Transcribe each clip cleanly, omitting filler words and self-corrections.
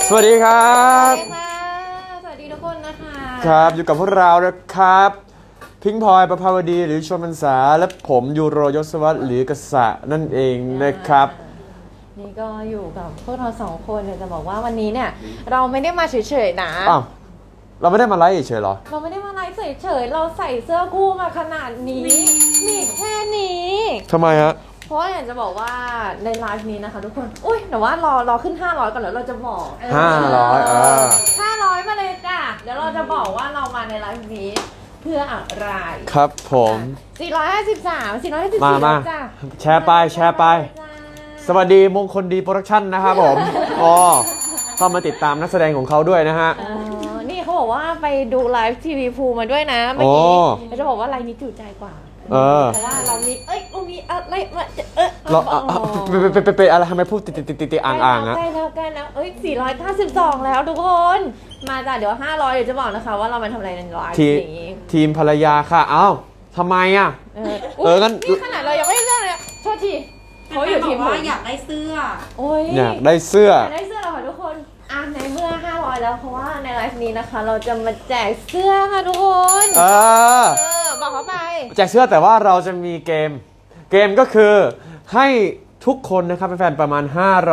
สวัสดีครับสวัสดีทุกคนนะคะครับอยู่กับพวกเรานะครับพิงพลอยประภาวดีหรือชมพรรษาและผมยูโรยศวรรษหรือกษะนั่นเองนะครับนี่ก็อยู่กับพวกเราสองคนเนี่ยจะบอกว่าวันนี้เนี่ยเราไม่ได้มาเฉยๆนะอ้าวเราไม่ได้มาไลฟ์เฉยๆหรอเราไม่ได้มาไลฟ์เฉยๆเราใส่เสื้อคู่มาขนาดนี้มีแค่นี้ทำไมฮะเพราะอยากจะบอกว่าในไลฟ์นี้นะคะทุกคนอุ้ยแต่ว่ารอขึ้น500ก่อนแล้วเราจะบอก500มาเลยจ้ะเดี๋ยวเราจะบอกว่าเรามาในไลฟ์นี้เพื่ออะไรครับผม 453 มาจ้ะแชร์ไปสวัสดีมงคลดีโปรดักชั่นนะครับผมเข้ามาติดตามนักแสดงของเขาด้วยนะฮะนี่เขาบอกว่าไปดูไลฟ์ทีวีพูมาด้วยนะเมื่อกี้เราจะบอกว่าไลฟ์นี้จุใจกว่าเพราะว่าเรามีอะไรมาเราไปอะไรทำไมพูดติดอ่างๆนะใกล้แล้ว492แล้วทุกคนมาจ้ะเดี๋ยว500เดี๋ยวจะบอกนะคะว่าเรามาทำอะไรในไลฟ์นี้ทีมภรรยาค่ะเอ้าทำไมอ่ะงั้นนี่ขนาดเรายังไม่เลือกเลยโทษทีเขาอยู่ทีมว่าอยากได้เสื้ออยากได้เสื้อเราค่ะทุกคนในเมื่อ500แล้วเพราะว่าในไลฟ์นี้นะคะเราจะมาแจกเสื้อค่ะทุกคนบอกเขาไปแจกเสื้อแต่ว่าเราจะมีเกมก็คือให้ทุกคนนะครับแฟนประมาณ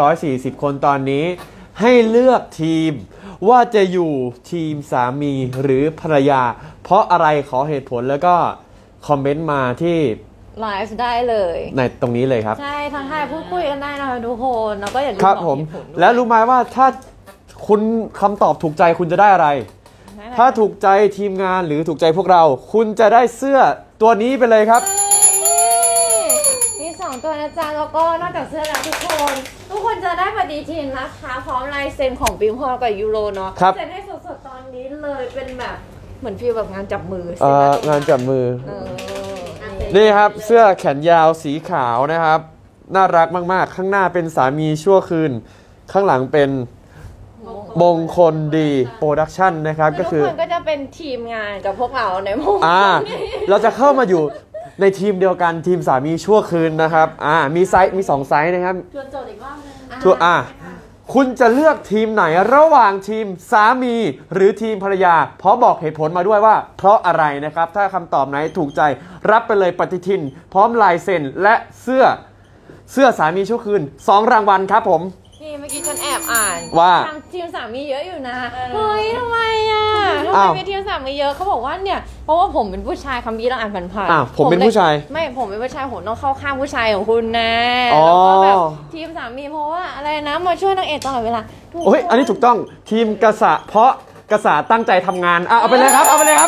540คนตอนนี้ให้เลือกทีมว่าจะอยู่ทีมสามีหรือภรรยาเพราะอะไรขอเหตุผลแล้วก็คอมเมนต์มาที่ไลฟ์ได้เลยในตรงนี้เลยครับใช่ทางไทยพูดคุยกันได้นะคะทุกคนแล้วก็อย่าลืมบอกเหตุผลแล้วรู้ไหมว่าถ้าคุณคำตอบถูกใจคุณจะได้อะไรถ้าถูกใจทีมงานหรือถูกใจพวกเราคุณจะได้เสื้อตัวนี้ไปเลยครับมี2ตัวนะจ๊ะแล้วก็นอกจากเสื้อแล้วทุกคนจะได้ปฏิทินนะคะพร้อมลายเซ็นของปิงพอกับยูโรเนาะเซ็นให้สดๆตอนนี้เลยเป็นแบบเหมือนฟีลแบบงานจับมืองานจับมือนี่ครับเสื้อแขนยาวสีขาวนะครับน่ารักมากๆข้างหน้าเป็นสามีชั่วคืนข้างหลังเป็นมงคลดีโปรดักชั่นนะครับก็คือทุกคนก็จะเป็นทีมงานกับพวกเราในมงเราจะเข้ามาอยู่ในทีมเดียวกันทีมสามีชั่วคืนนะครับมี2 ไซส์นะครับโจทย์อีกรอบนึงคุณจะเลือกทีมไหนระหว่างทีมสามีหรือทีมภรรยาเพราะบอกเหตุผลมาด้วยว่าเพราะอะไรนะครับถ้าคำตอบไหนถูกใจรับไปเลยปฏิทินพร้อมลายเซ็นและเสื้อสามีชั่วคืน2 รางวัลครับผมนี่เมื่อกี้ฉันแอบอ่านว่าทีมสามีเยอะอยู่นะเฮ้ยทำไมมีทีมสามีเยอะเขาบอกว่าเนี่ยเพราะว่าผมเป็นผู้ชายคำนี้เราอ่านผ่านๆผมเป็นผู้ชายไม่ผมเป็นผู้ชายผมต้องเข้าข้างผู้ชายของคุณนะแล้วก็แบบทีมสามีเพราะว่าอะไรนะมาช่วยนางเอกตลอดเวลาโอ้ยอันนี้ถูกต้องทีมกษะเพราะกษะตั้งใจทำงานเอาไปเลยครับเอาไปเลยครับ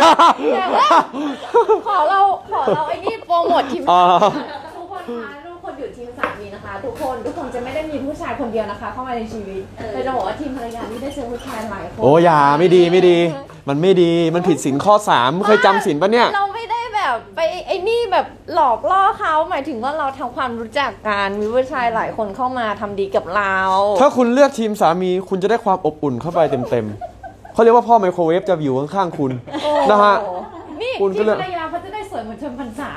ขอเราไอ้นี่โปรโมททีมทุกคนคะทุกคนอยู่ทีมสามีนะคะทุกคนจะไม่ได้มีผู้ชายคนเดียวนะคะเข้ามาในชีวิตเลยจะบอกว่าทีมภรรยานี่ได้เจอผู้ชายหลายคนโอ้ยไม่ดีมันไม่ดีมันผิดศีลข้อ3เคยจำศีลปะเนี่ยเราไม่ได้แบบไปไอ้นี่แบบหลอกล่อเขาหมายถึงว่าเราทำความรู้จักกันมีผู้ชายหลายคนเข้ามาทำดีกับเราถ้าคุณเลือกทีมสามีคุณจะได้ความอบอุ่นเข้าไปเต็มเขาเรียกว่าพ่อไมโครเวฟจะอยู่ข้างๆคุณนะฮะนี่ทีมภรรยาเขาจะได้สวยเหมือนชมพรรษา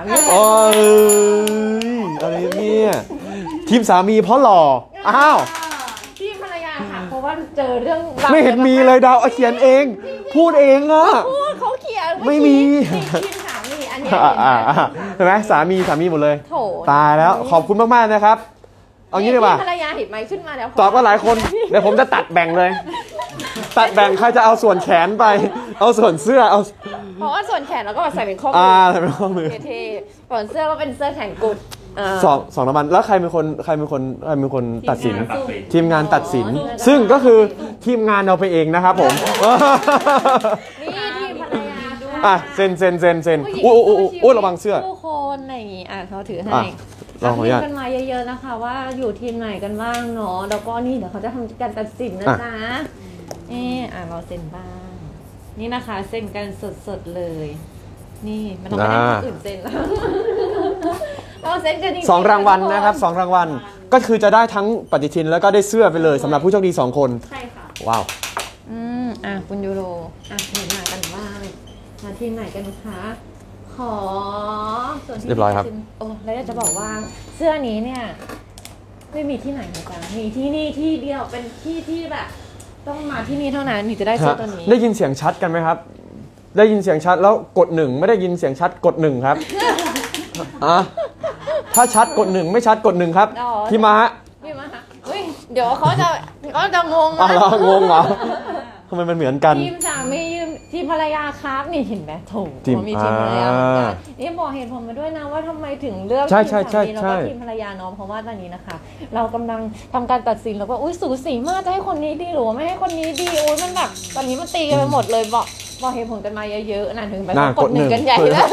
อะไรเนี่ยทีมสามีเพราะหล่อทีมภรรยาค่ะเพราะว่าเจอเรื่องไม่เห็นมีเลยดาวเขียนเองพูดเองอะเขาเขียนไม่มีทีมสามีอันนี้เห็นไหมสามีหมดเลยตายแล้วขอบคุณมากๆนะครับเอางี้ดีกว่าภรรยาเห็นไหมขึ้นมาแล้วตอบว่าหลายคนเดี๋ยวผมจะตัดแบ่งเลยตัดแบ่งใครจะเอาส่วนแขนไปเอาส่วนเสื้อเอาเพราะว่าส่วนแขนเราก็ใส่เป็นข้อมืใส่เป็นข้อมือเท่ๆส่วนเสื้อก็เป็นเสื้อแขนกุดสองรางวัลแล้วใครเป็นคนตัดสินทีมงานตัดสินซึ่งก็คือทีมงานเอาไปเองนะครับผมนี่ทีมภรรยาด้วยเซ็นอู้ระวังเสื้อทุกคนอะไรอย่างงี้เขาถือให้ลองขออนุญาตกันมาเยอะๆนะคะว่าอยู่ทีมไหนกันบ้างเนาะแล้วก็นี่เดี๋ยวเขาจะทำการตัดสินนะจ๊ะเราเซ็นบ้างนี่นะคะเซ็นกันสดๆเลยนี่มันต้องไปให้คนอื่นเซ็นแล้วเราเซ็นกันจริง 2 รางวัลนะครับ2 รางวัลก็คือจะได้ทั้งปฏิทินแล้วก็ได้เสื้อไปเลยสำหรับผู้โชคดี2 คนใช่ค่ะว้าวคุณยูโรเห็นมากันบ้างมาทีมไหนกันคะขอส่วนที่เรียบร้อยครับแล้วจะบอกว่าเสื้อนี้เนี่ยไม่มีที่ไหนนะจ๊ะมีที่นี่ที่เดียวเป็นที่แบบต้องมาที่นี่เท่านั้นถึงจะได้เสื้อตัวนี้ได้ยินเสียงชัดกันไหมครับ ได้ยินเสียงชัดแล้วกด1ไม่ได้ยินเสียงชัดกด1ครับถ้าชัดกด1ไม่ชัดกด1ครับพี่มาอุ้ยเดี๋ยวเขาจะงงนะงงเหรอทำไมมันเหมือนกันทีมสามีทีมภรรยาครับนี่เห็นไหมถูกมีทีมภรรยาเหมือนกันนี่บอกเหตุผลมาด้วยนะว่าทำไมถึงเลือกทีมสามีแล้วก็ทีมภรรยาเนาะเพราะว่าตอนนี้นะคะเรากำลังทำการตัดสินแล้วก็อุ้ยสูสีมากจะให้คนนี้ดีหรือไม่ให้คนนี้ดีอุ้ยมันแบบตอนนี้มันตีกันไปหมดเลยบอกเหตุผลกันมาเยอะๆนะถึงไปกด1กันใหญ่แล้ว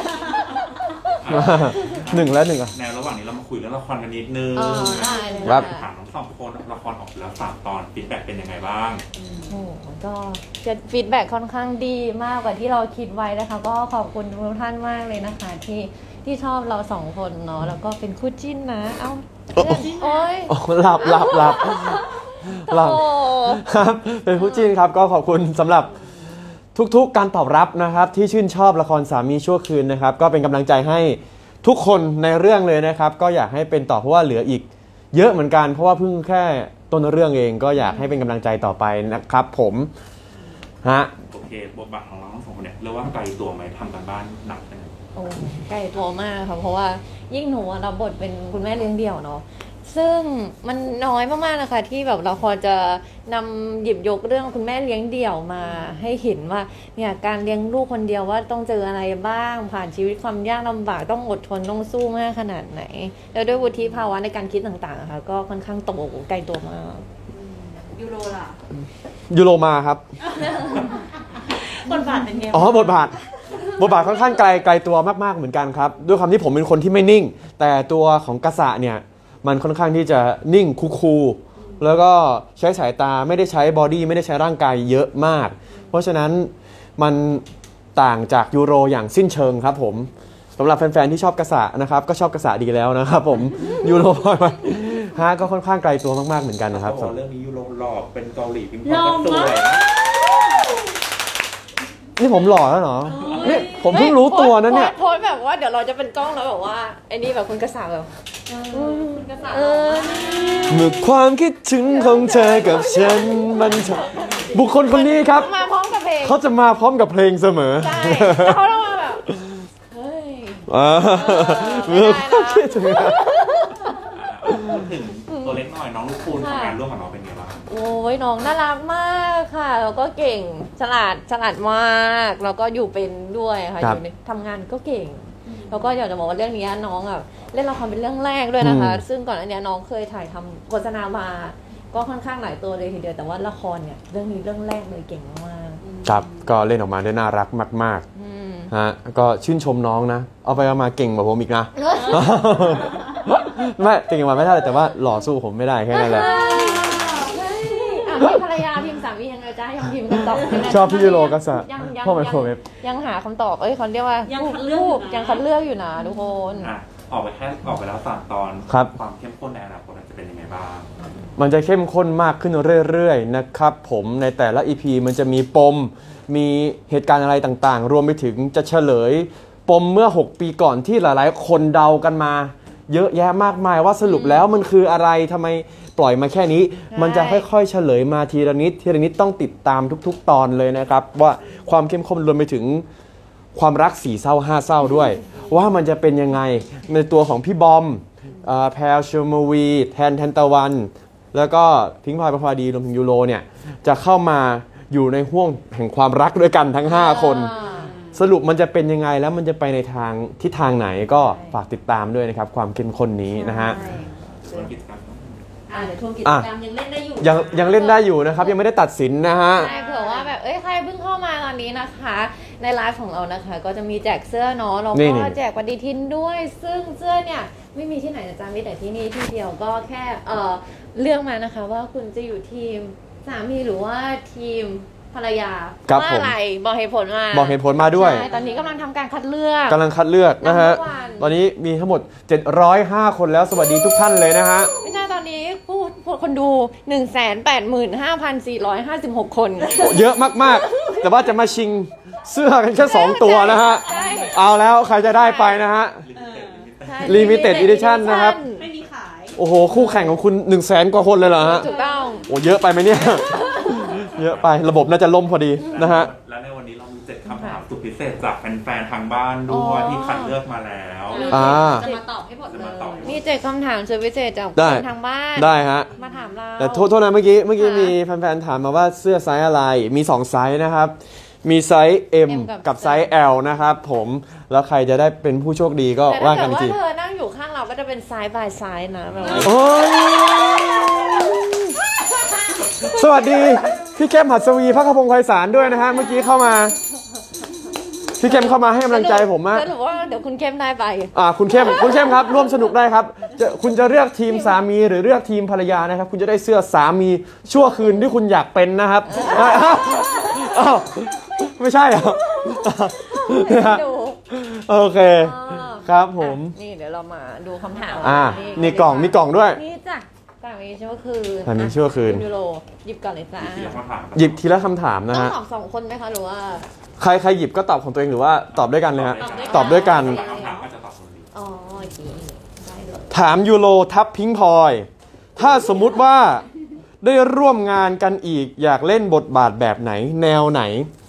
1แล้ว1 แนวระหว่างนี้เรามาคุยเรื่องละครกันนิดนึงครับถามทั้งสองคนละครออกแล้ว3 ตอนฟีดแบ็กเป็นยังไงบ้างก็จะฟีดแบ็กค่อนข้างดีมากกว่าที่เราคิดไว้นะคะก็ขอบคุณทุกท่านมากเลยนะคะที่ชอบเรา2 คนเนาะแล้วก็เป็นคู่จิ้นนะเอ้าโอ๊ยหลับครับเป็นคู่จิ้นครับก็ขอบคุณสำหรับทุกๆการตอบรับนะครับที่ชื่นชอบละครสามีชั่วคืนนะครับก็เป็นกำลังใจให้ทุกคนในเรื่องเลยนะครับก็อยากให้เป็นต่อเพราะว่าเหลืออีกเยอะเหมือนกันเพราะว่าเพิ่งแค่ต้นเรื่องเองก็อยากให้เป็นกำลังใจต่อไปนะครับผมโอเคบทบาทของเราทั้ง2 คนเนี่ยเรียกว่าไกลตัวไหมทำกันบ้านหนักเลยโอ้ไกลตัวมากค่ะเพราะว่ายิ่งหนูรับบทเป็นคุณแม่เลี้ยงเดี่ยวเนาะซึ่งมันน้อยมากๆนะคะที่แบบเราพอจะนำหยิบยกเรื่องคุณแม่เลี้ยงเดี่ยวมาให้เห็นว่าเนี่ยการเลี้ยงลูกคนเดียวว่าต้องเจออะไรบ้างผ่านชีวิตความยากลำบากต้องอดทนต้องสู้มากขนาดไหนแล้วด้วยวุฒิภาวะในการคิดต่างๆค่ะก็ค่อนข้างโตไกลตัวมากยูโรล่ะยูโรมาครับบทบาทเป็นไงบทบาทค่อนข้างไกลตัวมากๆเหมือนกันครับด้วยความที่ผมเป็นคนที่ไม่นิ่งแต่ตัวของกษัตริย์เนี่ยมันค่อนข้างที่จะนิ่งคูลแล้วก็ใช้สายตาไม่ได้ใช้บอดี้ไม่ได้ใช้ร่างกายเยอะมากเพราะฉะนั้นมันต่างจากยูโรอย่างสิ้นเชิงครับผมสำหรับแฟนๆที่ชอบกษัตริย์นะครับก็ชอบกษัตริย์ดีแล้วนะครับผมยูโรก็ค่อนข้างไกลตัวมากๆเหมือนกันนะครับเรื่องนี้ยูโรหล่อเป็นเกาหลีพิมพ์ก็สวยนี่ผมหล่อแล้วเหรอนี่ผมเพิ่งรู้ตัวนะเนี่ยโพสแบบว่าเดี๋ยวเราจะเป็นกล้องแล้วแบบว่าไอ้นี่แบบคุณกษัตริย์แบบเมื่อความคิดถึงของเธอกับฉันมันบุคคลคนนี้ครับมาพร้อมกับเพลงเขาจะมาพร้อมกับเพลงเสมอใช่เขาต้องมาแบบเฮ้ยเมื่อความคิดถึงตัวเล็กหน่อยน้องลูกคุณทำงานร่วมกับน้องเป็นไงบ้างโอ้ยน้องน่ารักมากค่ะแล้วก็เก่งฉลาดมากแล้วก็อยู่เป็นด้วยค่ะอยู่ในทำงานก็เก่งแล้วก็อยากจะบอกว่าเรื่องนี้น้องอ่ะเล่นละครเป็นเรื่องแรกด้วยนะคะซึ่งก่อนอันนี้น้องเคยถ่ายทำโฆษณามาก็ค่อนข้างหลายตัวเลยทีเดียวแต่ว่าละครเนี่ยเรื่องนี้เรื่องแรกเลยเก่งมากครับก็เล่นออกมาได้น่ารักมากๆฮะก็ชื่นชมน้องนะเอาไปเอามาเก่งกว่าผมอีกนะไม่เก่งกว่าไม่ได้แต่ว่าหล่อสู้ผมไม่ได้แค่นั้นแหละภรรยาทีมสามียังไงจ้ายังพิมพ์คำตอบชอบพี่ยูโรกัสพ่อไมโครเวฟยังหาคำตอบเขาเรียกว่ายังคัดเลือกอยู่นะทุกคนออกไปแล้ว3 ตอนความเข้มข้นในอนาคตจะเป็นยังไงบ้างมันจะเข้มข้นมากขึ้นเรื่อยๆนะครับผมในแต่ละ EP มันจะมีปมมีเหตุการณ์อะไรต่างๆรวมไปถึงจะเฉลยปมเมื่อ6 ปีก่อนที่หลายๆคนเดากันมาเยอะแยะมากมายว่าสรุปแล้วมันคืออะไรทำไมปล่อยมาแค่นี้มันจะค่อยๆเฉลยมาทีละนิดต้องติดตามทุกๆตอนเลยนะครับว่าความเข้มข้นรวมไปถึงความรัก4 เศร้า5 เศร้าด้วยว่ามันจะเป็นยังไงในตัวของพี่บอมแพรชมวีแทนตะวันแล้วก็พิงค์พลอยประภาดีรวมถึงยูโรเนี่ยจะเข้ามาอยู่ในห่วงแห่งความรักด้วยกันทั้ง5 คนสรุปมันจะเป็นยังไงแล้วมันจะไปในทิศทางไหนก็ฝากติดตามด้วยนะครับความเข้มข้นนี้นะฮะเดี๋ยวทวงกิจกรรมยังเล่นได้อยู่ยังเล่นได้อยู่นะครับยังไม่ได้ตัดสินนะฮะใช่เผื่อว่าแบบใครเพิ่งเข้ามาตอนนี้นะคะในไลฟ์ของเรานะคะก็จะมีแจกเสื้อเนาะแล้วก็แจกปฏิทินด้วยซึ่งเสื้อเนี่ยไม่มีที่ไหนนะจ๊ะมีแต่ที่นี่ที่เดียวก็แค่เลือกมานะคะว่าคุณจะอยู่ทีมสามีหรือว่าทีมภรรยาว่าอะไรบอกเหตุผลมาด้วยตอนนี้กำลังทำการคัดเลือกนะฮะตอนนี้มีทั้งหมด705 คนแล้วสวัสดีทุกท่านเลยนะฮะไม่ใช่ตอนนี้ผู้คนดู 185,456 คนเยอะมากๆแต่ว่าจะมาชิงเสื้อกันแค่2 ตัวนะฮะเอาแล้วใครจะได้ไปนะฮะLimited Edition นะครับไม่มีขายโอ้โหคู่แข่งของคุณ100,000 กว่าคนเลยเหรอฮะถูกต้องโอ้เยอะไปไหมเนี่ยเยอะไประบบน่าจะล่มพอดีนะฮะและในวันนี้เรามี7คำถามสุดพิเศษจากแฟนๆทางบ้านด้วยที่คัดเลือกมาแล้วจะมาตอบให้หมดเลยมี7คำถามสุดพิเศษจากได้คนทางบ้านได้ฮะมาถามเราแต่โทษนะเมื่อกี้ค่ะมีแฟนๆถามมาว่าเสื้อไซส์อะไรมี2ไซส์นะครับมีไซส์ M M กับไซส์ L นะครับผมแล้วใครจะได้เป็นผู้โชคดีก็แต่ว่าถ้ากันเกิดอีกทีว่าเธอนั่งอยู่ข้างเราก็จะเป็นซ้ายบายซ้ายนะแบบว่าโอ้ยสวัสดีพี่เข้มหัสวีพระคพงศ์ไพศาลด้วยนะฮะเมื่อกี้เข้ามาพี่เข้มเข้ามาให้กำลังใจผมมากสรุปว่าเดี๋ยวคุณเข้มได้ไปคุณเข้มครับร่วมสนุกได้ครับคุณจะเลือกทีมสามีหรือเลือกทีมภรรยานะครับคุณจะได้เสื้อสามีชั่วคืนที่คุณอยากเป็นนะครับอ้าวไม่ใช่เหรอดูโอเคครับผมนี่เดี๋ยวเรามาดูคำถามนี่กล่องมีกล่องด้วยนี่จ้ะกล่องนี้ชั่วคืนอันนี้ชั่วคืนยูโรหยิบก่อนเลยจ้าที่เรามาถามหยิบทีละคำถามนะต้องฮะตอบ2 คนไหมคะหรือว่าใครหยิบก็ตอบของตัวเองหรือว่าตอบด้วยกันเลยฮะตอบด้วยกันคำถามก็จะตอบคนเดียวอ๋อโอเคได้เลยถามยูโรทับพิงพลอยถ้าสมมุติว่าได้ร่วมงานกันอีกอยากเล่นบทบาทแบบไหน แนวไหน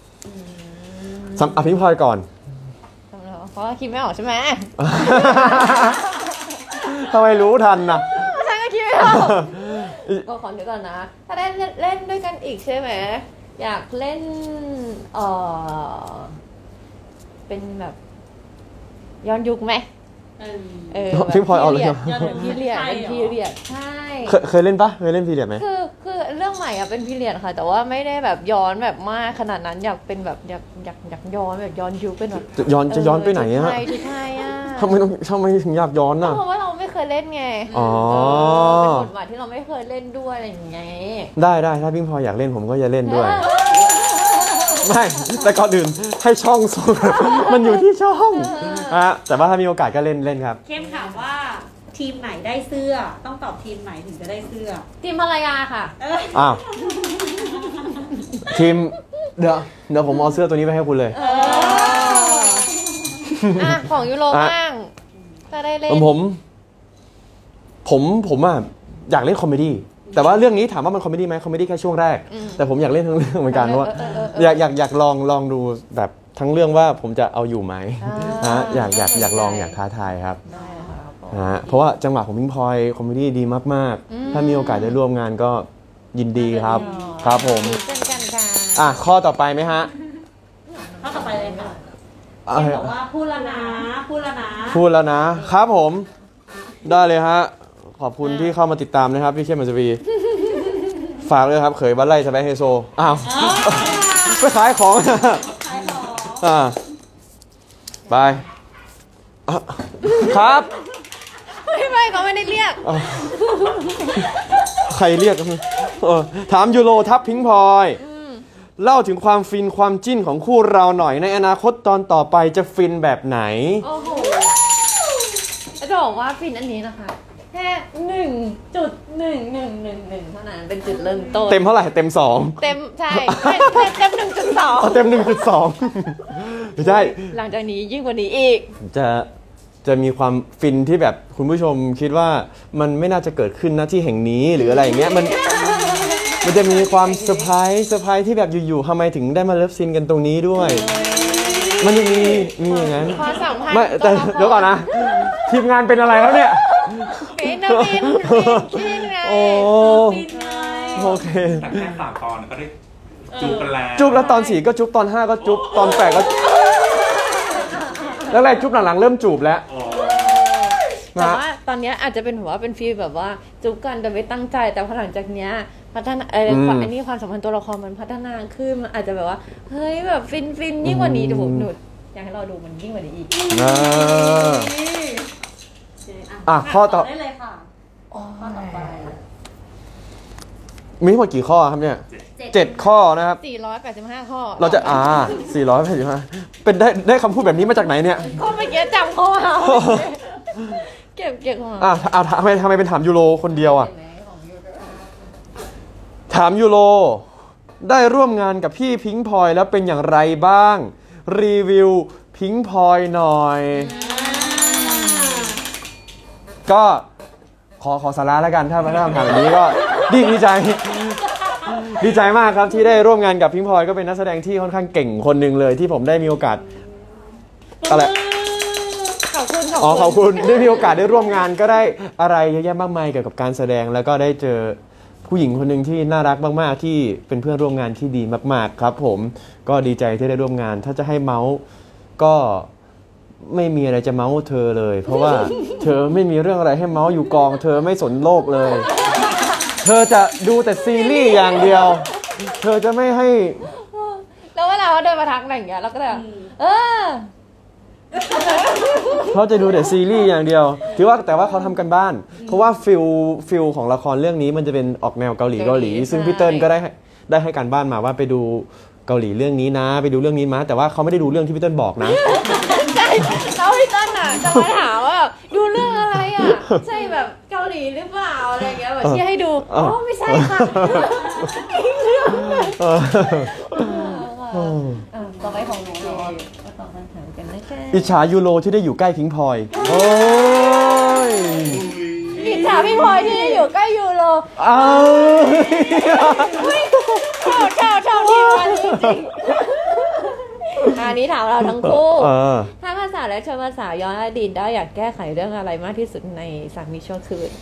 พิงพลอยก่อนเพราะว่าคิดไม่ออกใช่ไหมทำไมรู้ทันนะฉันก็คิดไม่ออกก็ขอนึกก่อนนะ ถ้าได้เล่นด้วยกันอีกใช่ไหมอยากเล่นเป็นแบบย้อนยุคไหมพิงพลอยเอาเลยเป็นพีเรียดเป็นพีเรียดใช่เคยเล่นปะเคยเล่นพีเรียดไหมคือเรื่องใหม่อะเป็นพีเรียดค่ะ แต่ว่าไม่ได้แบบย้อนแบบมากขนาดนั้นอยากเป็นแบบอยากย้อนแบบย้อนยุคเป็นแบบจะย้อนไปไหนอะชุดไทยอะทำไมถึงอยากย้อนน่ะเพราะว่าเราไม่เคยเล่นไงอ๋อเป็นบทบาทที่เราไม่เคยเล่นด้วยอะไรอย่างเงี้ยได้ถ้าพิงพลอยอยากเล่นผมก็จะเล่นด้วย ไม่แต่ก่อนอื่นให้ช่องส่ง มันอยู่ที่ช่องแต่ว่าถ้ามีโอกาสก็เล่นครับเข้มถามว่าทีมไหนได้เสื้อต้องตอบทีมไหนถึงจะได้เสื้อทีมภรรยาค่ะอ้าวทีมเดี๋ยวผมเอาเสื้อตัวนี้ไปให้คุณเลยของยูโรบ้างถ้าได้เล่นผมอ่ะอยากเล่นคอมเมดี้แต่ว่าเรื่องนี้ถามว่ามันคอมเมดี้ไหมคอมเมดี้แค่ช่วงแรกแต่ผมอยากเล่นทั้งเรื่องเหมือนกันว่าอยากลองดูแบบทั้งเรื่องว่าผมจะเอาอยู่ไหมอยากลองอยากท้าทายครับเพราะว่าจังหวะของพิงพลอยคอมเมดี้ดีมากๆถ้ามีโอกาสได้ร่วมงานก็ยินดีครับครับผมเป็นกันค่ะข้อต่อไปไหมฮะข้อต่อไปเลยค่ะเข้มบอกว่าพูดแล้วนะครับผมได้เลยฮะขอบคุณที่เข้ามาติดตามนะครับพี่เข้มมัจวีฝากเลยครับเขยบ้านไร่สบายไฮโซไปขายของไปครับไม่เขาไม่ได้เรียกใครเรียกกันถามยูโรทับพิงพลอยเล่าถึงความฟินความจิ้นของคู่เราหน่อยในอนาคตตอนต่อไปจะฟินแบบไหนโอ้โหจะบอกว่าฟินอันนี้นะคะแค่1.1111เท่านั้นเป็นจุดเริ่มต้นเต็มเท่าไหร่เต็ม2 เต็มใช่เต็ม 1.2 เต็ม 1.2 ไม่ใช่หลังจากนี้ยิ่งกว่านี้อีกจะมีความฟินที่แบบคุณผู้ชมคิดว่ามันไม่น่าจะเกิดขึ้นณที่แห่งนี้หรืออะไรอย่างเงี้ยมันจะมีความเซอร์ไพรส์ที่แบบอยู่ๆทำไมถึงได้มาเลิฟซีนกันตรงนี้ด้วย มันยังมีอย่างนั้นความสัมพันธ์ไม่แต่เดี๋ยวก่อนนะทีมงานเป็นอะไรแล้วเนี่ยเป็นคินไงโอ้ฟินไงโอเคแต่แค่3 ตอนก็ได้จูบกันแล้วจุ๊บแล้วตอน4ก็จุ๊บตอน5ก็จุ๊บตอน8ก็แล้วแรกจุ๊บหลังๆเริ่มจูบแล้วแต่ว่าตอนนี้อาจจะเป็นหัวเป็นฟีลแบบว่าจุ๊บกันแต่ไม่ตั้งใจแต่พอหลังจากเนี้ยพัฒนาอันนี้ความสัมพันธ์ตัวละครมันพัฒนาขึ้นมันอาจจะแบบว่าเฮ้ยแบบฟินยิ่งกว่านี้เดี๋ยวผมหนุดอยากให้เราดูมันยิ่งกว่านี้อีกข้อต่อได้เลยค่ะข้อต่อไปมีทั้งหมดกี่ข้อครับเนี่ย7 ข้อนะครับ 485 ข้อเราจะ485เป็นได้คำพูดแบบนี้มาจากไหนเนี่ยข้อเมื่อกี้จำข้อเอาเก็บข้อทำไมเป็นถามยูโรคนเดียวถามยูโรได้ร่วมงานกับพี่พิงพลอยแล้วเป็นอย่างไรบ้างรีวิวพิงพลอยหน่อยก็ขอสาระแล้วกันถ้ามาถามแบบนี้ก็ดีใจดีใจมากครับที่ได้ร่วมงานกับพิงพลอยก็เป็นนักแสดงที่ค่อนข้างเก่งคนหนึ่งเลยที่ผมได้มีโอกาสอะไรขอบคุณขอบคุณได้มีโอกาสได้ร่วมงานก็ได้อะไรเยอะแยะมากมายเกี่ยวกับการแสดงแล้วก็ได้เจอผู้หญิงคนหนึ่งที่น่ารักมากๆที่เป็นเพื่อนร่วมงานที่ดีมากๆครับผมก็ดีใจที่ได้ร่วมงานถ้าจะให้เมาส์ก็ไม่มีอะไรจะเมาส์เธอเลย เพราะว่าเธอไม่มีเรื่องอะไรให้เมาส์อยู่กอง เธอไม่สนโลกเลย เธอจะดูแต่ซีรีส์อย่างเดียว เธอจะไม่ให้แล้วเวลาเขาเดินมาทักอะไรอย่างเงี้ยเราก็แบบเขาจะดูแต่ซีรีส์อย่างเดียวถือว่าแต่ว่าเขาทำกันบ้านเพราะว่าฟิลของละครเรื่องนี้มันจะเป็นออกแนวเกาหลีซึ่งพี่เติ้ลก็ได้ให้การบ้านมาว่าไปดูเกาหลีเรื่องนี้นะไปดูเรื่องนี้มาแต่ว่าเขาไม่ได้ดูเรื่องที่พี่เติ้ลบอกนะใช่แล้วพี่เติ้ลน่ะจะมาถามว่าดูเรื่องอะไรอ่ะใช่แบบเกาหลีหรือเปล่าอะไรอย่างเงี้ยแบบที่ให้ดูไม่ใช่ค่ะต่อไปของหนูมาตอบคำถามกันนะคะอิจฉายูโรที่ได้อยู่ใกล้พิงพลอยโอ้ยอิจฉาพี่พลอยที่ได้อยู่ใกล้ยูโรชอบที่วันนี้จริงอันนี้ถามเราทั้งคู่ถ้าภาษาและชนภาษาย้อนอดีตได้อยากแก้ไขเรื่องอะไรมากที่สุดในสามีชั่วคืน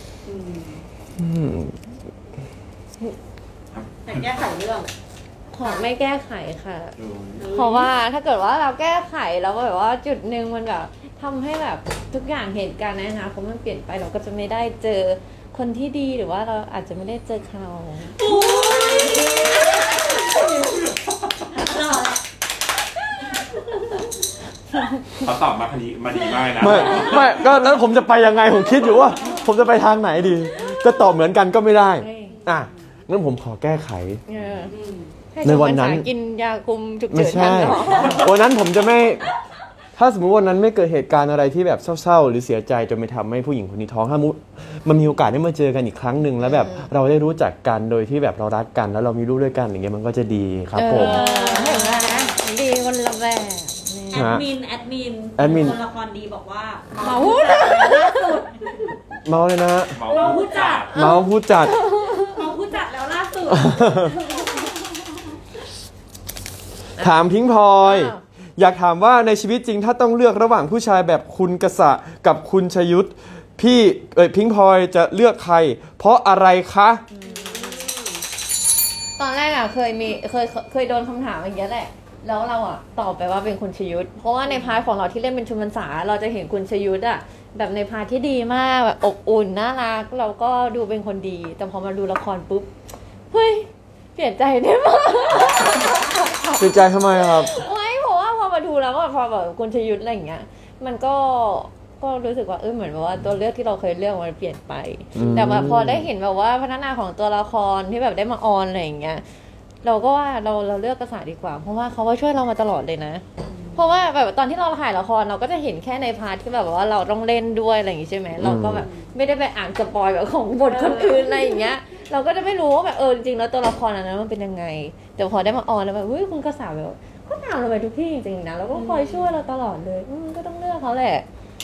อยากแก้ไขเรื่องขอไม่แก้ไขค่ะเพราะว่าถ้าเกิดว่าเราแก้ไขแล้วแบบว่าจุดหนึ่งมันแบบทำให้แบบทุกอย่างเหตุการณ์ในอนาคตมันเปลี่ยนไปเราก็จะไม่ได้เจอคนที่ดีหรือว่าเราอาจจะไม่ได้เจอเขาเขาตอบมาดีมากนะไม่ก็แล้วผมจะไปยังไงผมคิดอยู่ว่าผมจะไปทางไหนดีจะตอบเหมือนกันก็ไม่ได้งั้นผมขอแก้ไขในวันนั้นกินยาคุมฉุกเฉินไม่ใช่วันนั้นผมจะไม่ถ้าสมมุติวันนั้นไม่เกิดเหตุการณ์อะไรที่แบบเศร้าๆหรือเสียใจจนไปทำให้ผู้หญิงคนนี้ท้องถ้ามันมีโอกาสได้มาเจอกันอีกครั้งหนึ่งแล้วแบบเราได้รู้จักกันโดยที่แบบเรารักกันแล้วเรามีลูกด้วยกันอย่างเงี้ยมันก็จะดีครับผมเห็นไหมดีคนละแบบแอดมินคนละครดีบอกว่าเมาเลยนะเมาพูดจัดแล้วล่าสุดถามพิงพลอยอยากถามว่าในชีวิตจริงถ้าต้องเลือกระหว่างผู้ชายแบบคุณกษะกับคุณชยุทธพี่พิงพลอยจะเลือกใครเพราะอะไรคะตอนแรกเคยโดนคำถามอย่างเงี้ยแหละแล้วเราตอบไปว่าเป็นคุณชยุทธเพราะว่าในพาร์ทของเราที่เล่นเป็นชุมพรรษาเราจะเห็นคุณชยุทธแบบในพาร์ทที่ดีมากแบบอบอุ่นน่ารักเราก็ดูเป็นคนดีแต่พอมาดูละครปุ๊บเฮ้ยเปลี่ยนใจได้ไหมเปลี่ยนใจทำไมครับไม่เพราะว่าพอมาดูแล้วก็พอแบบคุณชยุทธอะไรอย่างเงี้ยมันก็รู้สึกว่าเหมือนแบบว่าตัวเลือกที่เราเคยเลือกมันเปลี่ยนไปแต่แบบพอได้เห็นแบบว่าพัฒนาของตัวละครที่แบบได้มาออนอะไรอย่างเงี้ยเราก็ว่าเราเลือกกษัตริย์ดีกว่าเพราะว่าเขาว่าช่วยเรามาตลอดเลยนะเพราะว่าแบบตอนที่เราถ่ายละครเราก็จะเห็นแค่ในพาร์ทที่แบบว่าเราต้องเล่นด้วยอะไรอย่างงี้ใช่ไหมเราก็แบบไม่ได้ไปอ่านสปอยแบบของบทคนอื่นอะไรอย่างเงี้ยเราก็จะไม่รู้ว่าแบบจริงๆแล้วตัวละครนั้นมันเป็นยังไงแต่พอได้มาออนแล้วแบบคุณกษัตริย์แบบก็ตามเราไปทุกที่จริงๆนะแล้วก็คอยช่วยเราตลอดเลยก็ต้องเลือกเขาแหละ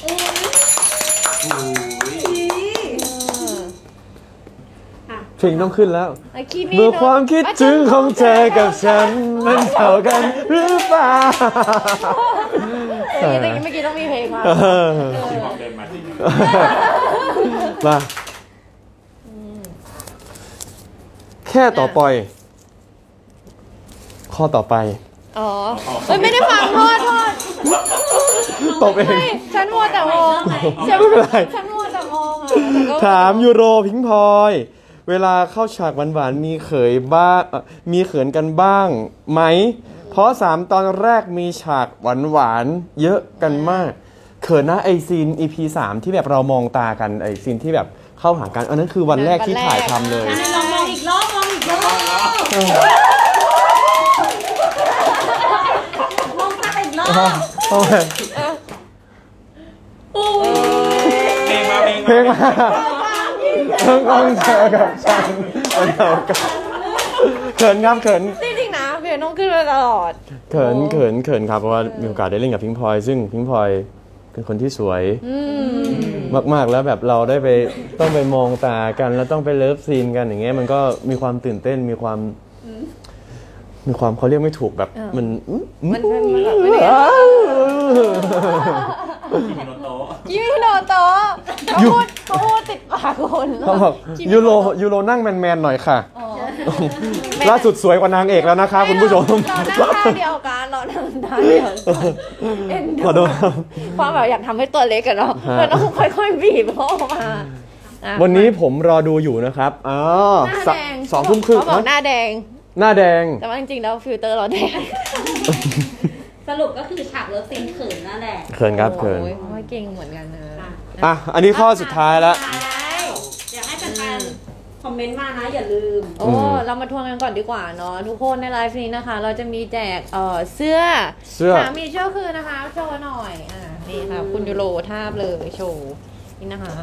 เพลงต้องขึ้นแล้วเมื่อความคิดถึงของเธอกับฉันมันเท่ากันหรือเปล่าเมื่อกี้ต้องมีเพลงมาแค่ต่อปล่อยข้อต่อไปไม่ได้ฟังโทษตบเองฉันมัวแต่มองฉันมัวแต่มองถามยูโรพิงพลอยเวลาเข้าฉากหวานๆมีเขินกันบ้างไหมเพราะ3ตอนแรกมีฉากหวานๆเยอะกันมากเขินนะไอซีน EP 3ที่แบบเรามองตากันไอซีนที่แบบเข้าหากันอันนั้นคือวันแรกที่ถ่ายทำเลยมองอีกรอบมองตาอีกรอบเพลงมาต้องเจอกับฉันวันเดียวกันเขินครับเขินจริงๆนะเพลงต้องขึ้นมาตลอดเขินครับเพราะว่ามีโอกาสได้เล่นกับพิงพลอยซึ่งพิงพลอยเป็นคนที่สวยมากๆแล้วแบบเราได้ต้องไปมองตากันแล้วต้องไปเลิฟซีนกันอย่างเงี้ยมันก็มีความตื่นเต้นมีความมีความเขาเรียกไม่ถูกแบบมันมันแบบไม่ได้คิมิโนโตะกิมิโนโตะเขาพูดติดปากคนเขาบอกยูโรนั่งแมนๆหน่อยค่ะล่าสุดสวยกว่านางเอกแล้วนะคะคุณผู้ชมเราหน้าเดียวกันเราหน้าเดียวเอ็นดูความแบบอยากทำให้ตัวเล็กกันเนาะเราต้องค่อยๆบีบเข้ามาวันนี้ผมรอดูอยู่นะครับหน้าแดง 2 ทุ่มครึ่งเขาบอกหน้าแดงแต่ว่าจริงๆแล้วฟิลเตอร์เราแดงสรุปก็คือฉากเลิฟซีนเขินนั่นแหละเขินครับเขินเพราะว่าเก่งเหมือนกันนะอันนี้ข้อสุดท้ายแล้วอยากให้แฟนๆคอมเมนต์มานะอย่าลืมเรามาทวงกันก่อนดีกว่าเนาะทุกคนในไลฟ์นี้นะคะเราจะมีแจกเสื้อสามีชั่วคืนนะคะโชว์หน่อยนี่ค่ะคุณยูโรทาบเลยโชว์นี่นะคะ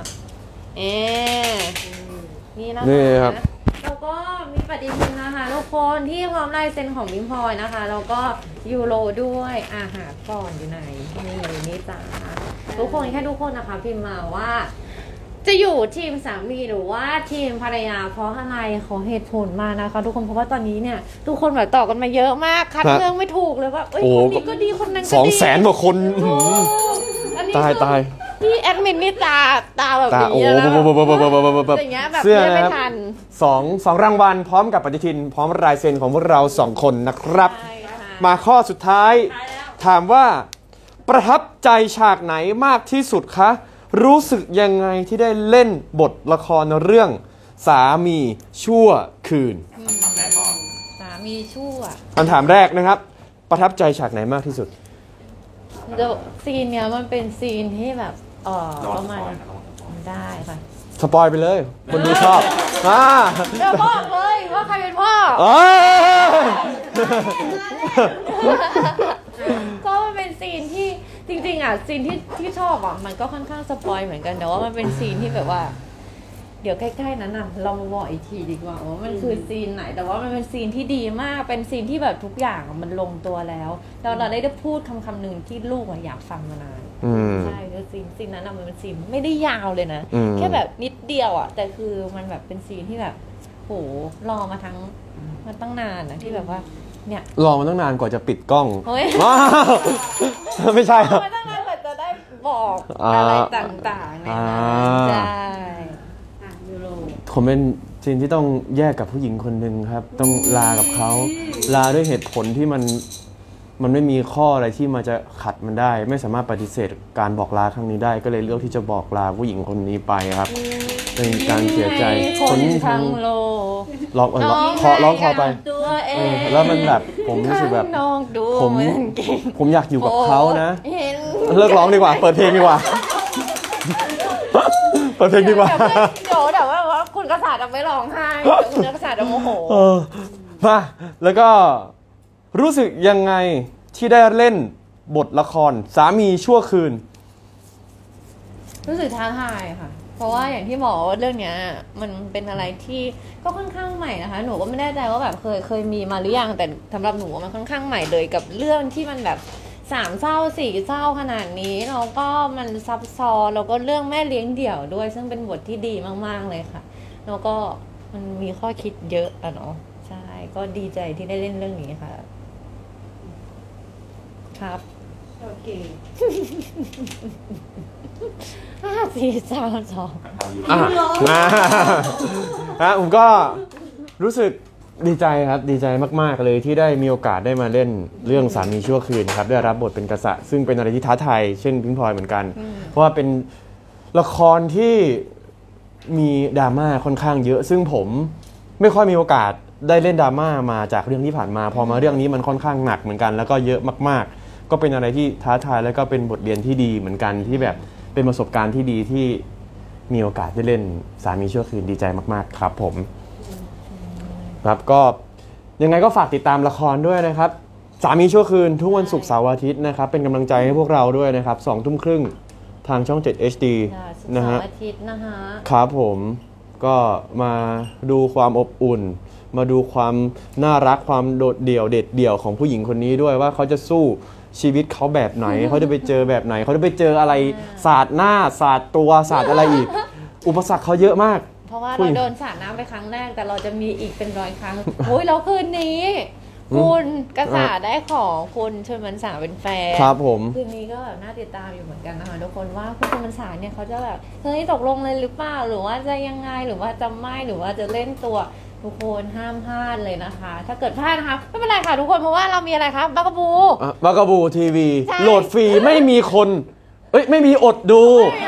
นี่นะคะแล้วก็มีปฏิทินนะคะทุกคนที่พร้อมลายเซ็นของพิมพลอยนะคะแล้วก็ยูโรด้วยหาก่อนอยู่ไหนนี่จ้าทุกคนแค่ทุกคนนะคะพิมพ์มาว่าจะอยู่ทีมสามีหรือว่าทีมภรรยาเพราะอะไรขอเหตุผลมานะคะทุกคนเพราะว่าตอนนี้เนี่ยทุกคนแบบต่อกันมาเยอะมากคัดเลือกไม่ถูกเลยว่าคนนี้ก็ดีคนนั้นก็ดี 200,000 กว่าคนตายพี่แอดมินนี่ตาแบบนี้แล้วอย่างเงี้ยแบบเสื้อไม่ทัน 2รางวัลพร้อมกับปฏิทินพร้อมลายเซ็นของพวกเรา2 คนนะครับมาข้อสุดท้ายถามว่าประทับใจฉากไหนมากที่สุดคะรู้สึกยังไงที่ได้เล่นบทละครเรื่องสามีชั่วคืนสามีชั่วคำถามแรกนะครับประทับใจฉากไหนมากที่สุดซีนเนี้ยมันเป็นซีนที่แบบประมาณได้ค่ะสปอยไปเลยคนดูชอบเดี๋ยวบอกเลยว่าใครเป็นพ่อก็มันเป็นซีนที่จริงๆซีนที่ชอบมันก็ค่อนข้างสปอยเหมือนกันแต่ว่ามันเป็นซีนที่แบบว่าเดี๋ยวใกล้ๆนั้นเรามาบอกอีกทีดีกว่าว่ามันคือซีนไหนแต่ว่ามันเป็นซีนที่ดีมากเป็นซีนที่แบบทุกอย่างมันลงตัวแล้วเราได้พูดคำหนึ่งที่ลูกอยากฟังมานานใช่คือซีนนั้นมันเป็นซีนไม่ได้ยาวเลยนะแค่แบบนิดเดียวแต่คือมันแบบเป็นซีนที่แบบโหรอมาตั้งนานนะที่แบบว่าเนี่ยรอมาตั้งนานกว่าจะปิดกล้องไม่ใช่รอมาตั้งนานกว่าจะได้บอกอะไรต่างๆนะใช่ผมเป็นซีนที่ต้องแยกกับผู้หญิงคนหนึ่งครับต้องลากับเขาลาด้วยเหตุผลที่มันไม่มีข้ออะไรที่มาจะขัดมันได้ไม่สามารถปฏิเสธการบอกลาครั้งนี้ได้ก็เลยเลือกที่จะบอกลาผู้หญิงคนนี้ไปครับเป็นการเสียใจคนทั้งโลกร้องคอไปแล้วมันแบบผมรู้สึกแบบผมอยากอยู่กับเขานะเลิกร้องดีกว่าเปิดเพลงดีกว่าเปิดเพลงดีกว่าเดี๋ยวแต่ว่าคุณกษัตริย์จะไม่ร้องไห้คุณกษัตริย์จะโมโหมาแล้วก็รู้สึกยังไงที่ได้เล่นบทละครสามีชั่วคืนรู้สึกท้าทายค่ะเพราะว่าอย่างที่บอกว่าเรื่องนี้มันเป็นอะไรที่ก็ค่อนข้างใหม่นะคะหนูก็ไม่แน่ใจว่าแบบเคยมีมาหรือยังแต่สำหรับหนูมันค่อนข้างใหม่เลยกับเรื่องที่มันแบบ3 เศร้า 4 เศร้าขนาดนี้แล้วก็มันซับซ้อนแล้วก็เรื่องแม่เลี้ยงเดี่ยวด้วยซึ่งเป็นบทที่ดีมากๆเลยค่ะแล้วก็มันมีข้อคิดเยอะเนาะใช่ก็ดีใจที่ได้เล่นเรื่องนี้ค่ะครับโอเค 4 3 2ผมก็รู้สึกดีใจครับดีใจมากๆเลยที่ได้มีโอกาสได้มาเล่นเรื่องสามีชั่วคืนครับได้รับบทเป็นกษัตริย์ซึ่งเป็นอะไรที่ท้าทายเช่นพิงพลอยเหมือนกันเพราะว่าเป็นละครที่มีดราม่าค่อนข้างเยอะซึ่งผมไม่ค่อยมีโอกาสได้เล่นดราม่ามาจากเรื่องที่ผ่านมาพอมาเรื่องนี้มันค่อนข้างหนักเหมือนกันแล้วก็เยอะมากๆก็เป็นอะไรที่ท้าทายแล้วก็เป็นบทเรียนที่ดีเหมือนกันที่แบบเป็นประสบการณ์ที่ดีที่มีโอกาสได้เล่นสามีชั่วคืนดีใจมากๆครับผมครับก็ยังไงก็ฝากติดตามละครด้วยนะครับสามีชั่วคืนทุกวันศุกร์เสาร์อาทิตย์นะครับเป็นกำลังใจให้พวกเราด้วยนะครับ 20:30 น.ทางช่อง7 HD นะฮะอาทิตย์นะคะครับผมก็มาดูความอบอุ่นมาดูความน่ารักความโดดเดี่ยวเด็ดเดี่ยวของผู้หญิงคนนี้ด้วยว่าเขาจะสู้ชีวิตเขาแบบไหนเขาจะไปเจอแบบไหนเขาจะไปเจออะไรศาสตร์หน้าศาสตร์ตัวศาสตร์อะไรอีกอุปสรรคเขาเยอะมากเพราะว่าเราโดนสาดน้ำไปครั้งแรกแต่เราจะมีอีกเป็น100 ครั้งโอ้ยแล้วคืนนี้คุณกระสาได้ของคุณชวนมันสาเป็นแฟนครับผมคืนนี้ก็แบบน่าติดตามอยู่เหมือนกันนะคะทุกคนว่าคุณชวนมันสาเนี่ยเขาจะแบบเฮ้ยตกลงเลยหรือเปล่าหรือว่าจะยังไงหรือว่าจะไม่หรือว่าจะเล่นตัวทุกคนห้ามพลาดเลยนะคะ ถ้าเกิดพลาดนะคะไม่เป็นไรค่ะทุกคนเพราะว่าเรามีอะไรครับบักกะบูบากาบูทีวีใช่โหลดฟรีไม่มีคนไม่มีอดดู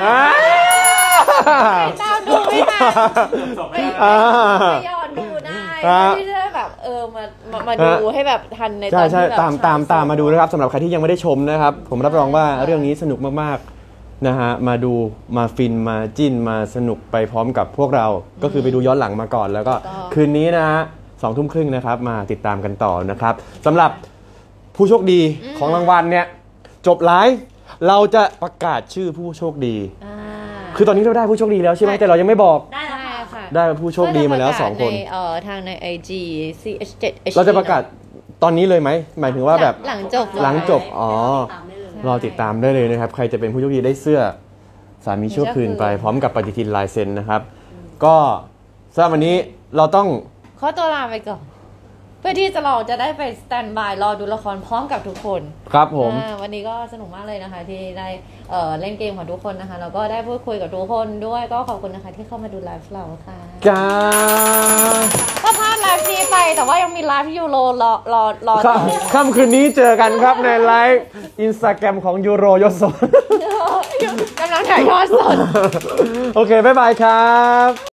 ตามดูไม่ทันจบไม่แล้วไม่ย้อนดูได้ครับไม่ได้แบบมาดูให้แบบทันในตอนใช่ที่แบบตามมาดูนะครับสำหรับใครที่ยังไม่ได้ชมนะครับ ผมรับรองว่าเรื่องนี้สนุกมากๆนะฮะมาดูมาฟินมาจิ้นมาสนุกไปพร้อมกับพวกเรา ก็คือไปดูย้อนหลังมาก่อนแล้วก็คืนนี้นะฮะ20:30 นะครับมาติดตามกันต่อนะครับสำหรับผู้โชคดีของรางวัลเนี่ยจบไลฟ์เราจะประกาศชื่อผู้โชคดีอ่าคือตอนนี้เราได้ผู้โชคดีแล้วใช่ไหมแต่เรายังไม่บอกได้แล้วใช่ค่ะค่ะได้ผู้โชคดีมาแล้ว2 คนทางใน IG CH7H เราจะประกาศตอนนี้เลยไหมหมายถึงว่าแบบหลังจบหลังจบอ๋อตามได้เลยรอติดตามได้เลยนะครับ ใครจะเป็นผู้โชคดีได้เสื้อสามีชั่วคืนไป พร้อมกับปฏิทินลายเซ็นนะครับ ก็สำหรับวันนี้เราต้องขอตัวลาไปก่อน เพื่อที่เราจะได้ไปสแตนบายรอดูละครพร้อมกับทุกคนครับผมวันนี้ก็สนุกมากเลยนะคะ ที่ได้เล่นเกมของทุกคนนะคะแล้วก็ได้พูดคุยกับทุกคนด้วยก็ขอบคุณนะคะที่เข้ามาดูไลฟ์เราค่ะจ้าก็พลาดไลฟ์นี้ไปแต่ว่ายังมีไลฟ์ยูโรรอค่ำคืนนี้เจอกันครับในไลฟ์อินสตาแกรมของยูโรยศกำลังถ่ายทอดสดโอเค บ๊ายบายครับ